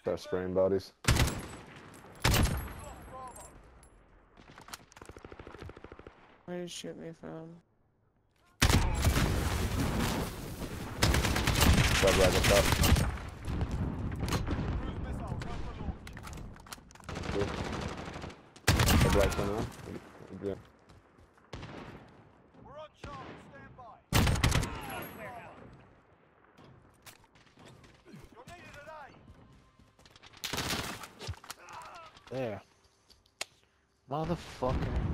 Start spraying bodies. Where did you shoot me from? Stop right up top. The black one on. Yeah. We're on Charlie, stand by. You're needed at A. There. Motherfucker.